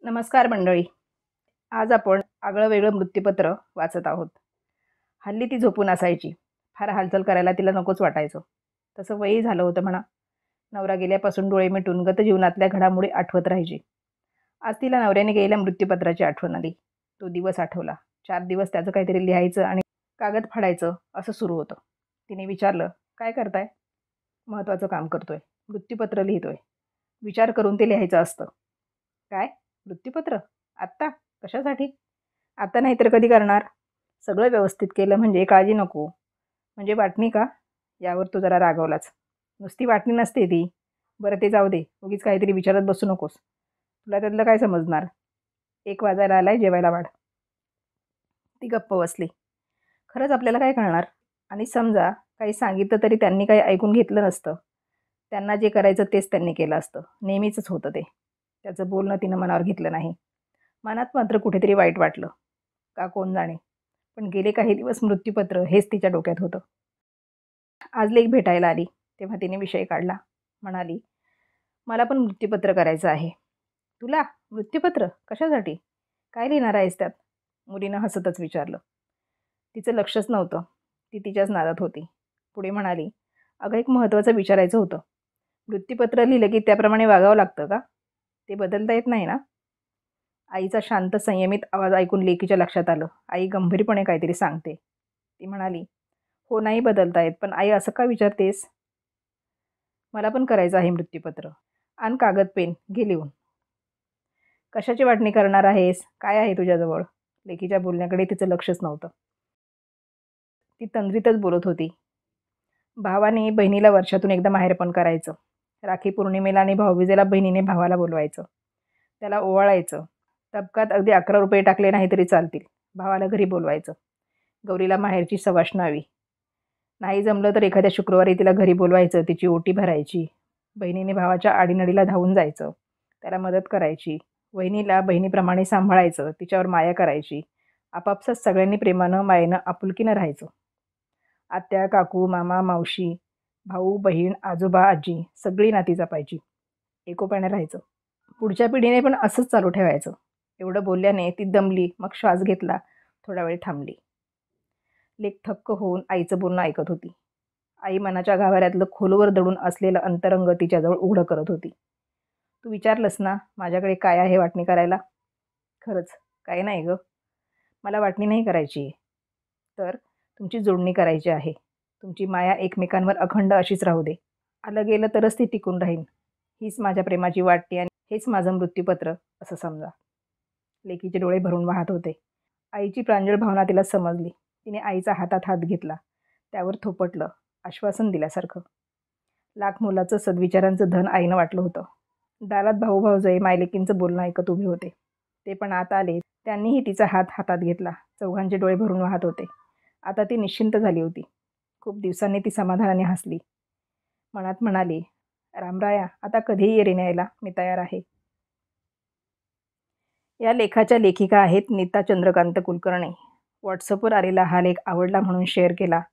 नमस्कार मंडळी. आज आपण आगळं वेगळं मृत्यूपत्र वाचत आहोत. हल्ली ती झोपून असायची. फार हालचाल करायला तिला नकोच वाटायचं. तसं वयही झालं होतं म्हणा. नवरा गेल्यापासून डोळे मिटून गत जीवनातल्या घडामोडी आठवत राहायची. आज तिला नवऱ्याने गेलेल्या मृत्यूपत्राची आठवण आली. तो दिवस आठवला. 4 दिवस त्याचं काहीतरी लिहायचं आणि कागद फाडायचं असं सुरू होतं. तिने विचारलं, "काय करताय?" "महत्त्वाचं काम करतोय. मृत्यूपत्र लिहितोय. विचार करून ते लिहायचं असतं." "काय? मृत्यूपत्र? आत्ता? कशासाठी?" "आता नाही तर कधी करणार? सगळं व्यवस्थित केलं म्हणजे काळजी नको." "म्हणजे वाटणी का?" यावर तो जरा रागावलाच. "नुसती वाटणी नसते ती." "बरं ते जाऊ दे. उगीच काहीतरी विचारत बसू नकोस. तुला त्यातलं काय समजणार? 1 वाजायला आलाय, जेवायला वाढ." ती गप्प बसली. खरंच आपल्याला काय कळणार? आणि समजा काही सांगितलं तरी त्यांनी काही ऐकून घेतलं नसतं. त्यांना जे करायचं तेच त्यांनी केलं असतं. नेहमीचंच होतं ते. त्याचं बोलणं तिनं मनावर घेतलं नाही. मनात मात्र कुठेतरी वाईट वाटलं. का कोण जाणे. पण गेले काही दिवस मृत्यूपत्र हेच तिच्या डोक्यात होतं. आज लेक भेटायला आली, तेव्हा तिने विषय काढला. म्हणाली, "मला पण मृत्यूपत्र करायचं आहे." "तुला? मृत्यूपत्र? कशासाठी? काय लिहिणार आहेस त्यात?" मुलीनं हसतच विचारलं. तिचं लक्षच नव्हतं. ती तिच्याच नादात होती. पुढे म्हणाली, "अगं एक महत्त्वाचं विचारायचं होतं. मृत्यूपत्र लिहिलं की त्याप्रमाणे वागावं लागतं का? ते बदलता येत नाही ना?" आईचा शांत संयमित आवाज ऐकून लेकीच्या लक्षात आलं. आई गंभीरपणे काहीतरी सांगते. ती म्हणाली, "हो, नाही बदलता येत. पण आई असं का विचारतेस?" "मला पण करायचं आहे मृत्यूपत्र. आण कागद पेन, घे लिहून." "कशाची वाटणी करणार आहेस? काय आहे तुझ्याजवळ?" लेकीच्या बोलण्याकडे तिचं लक्षच नव्हतं. ती तंद्रीतच बोलत होती. भावाने बहिणीला वर्षातून एकदा माहेरपण करायचं. राखी पौर्णिमेला आणि भाऊबीजेला बहिणीने भावाला बोलवायचं. त्याला ओवाळायचं. तबकात अगदी ₹11 टाकले नाही तरी चालतील. भावाला घरी बोलवायचं. गौरीला माहेरची सवाष्ण नाही जमलं तर एखाद्या शुक्रवारी तिला घरी बोलवायचं, तिची ओटी भरायची. बहिणीने भावाच्या आडीनडीला धावून जायचं. त्याला मदत करायची. वहिनीला बहिणीप्रमाणे सांभाळायचं, तिच्यावर माया करायची. आपापसात सगळ्यांनी प्रेमानं, मायेनं, आपुलकीनं राहायचं. आत्या, काकू, मामा, मावशी, भाऊ, बहीण, आजोबा, आजी सगळी नाती जपायची. एकोप्याने राहायचं. पुढच्या पिढीने पण असंच चालू ठेवायचं. एवढं बोलल्याने ती दमली. मग श्वास घेतला. थोडा वेळ थांबली. लेक थक्क होऊन आईचं बोलणं ऐकत होती. आई मनाच्या गाभाऱ्यातलं खोलवर दडून असलेलं अंतरंग तिच्याजवळ उघडं करत होती. "तू विचारलंस ना, माझ्याकडे काय आहे वाटणी करायला?" "खरंच, काही नाही गं. मला वाटणी नाही करायची आहे. तर तुमची जोडणी करायची आहे. तुमची माया एकमेकांवर अखंड अशीच राहू दे. आलं गेलं तरच ती टिकून राहील. हीच माझ्या प्रेमाची वाटणी आणि हेच माझं मृत्यूपत्र असं समजा." लेकीचे डोळे भरून वाहत होते. आईची प्रांजळ भावना तिला समजली. तिने आईचा हातात हात घेतला. त्यावर थोपटलं, आश्वासन दिल्यासारखं. लाख मोलाचं सद्विचारांचं धन आईनं वाटलं होतं. दारात भाऊ-भावजय मायलेकींचं बोलणं ऐकत उभे होते. ते पण आत आले. त्यांनीही तिचा हात हातात घेतला. चौघांचे डोळे भरून वाहत होते. आता ती निश्चिंत झाली होती. खूप दिवसांनी ती समाधानाने हसली. मनात म्हणाली, "रामराया, आता कधीही ये रे न्यायला, मी तयार आहे." या लेखाच्या लेखिका आहेत नीता चंद्रकांत कुलकर्णी. व्हॉट्सअपवर आलेला हा लेख आवडला म्हणून शेअर केला.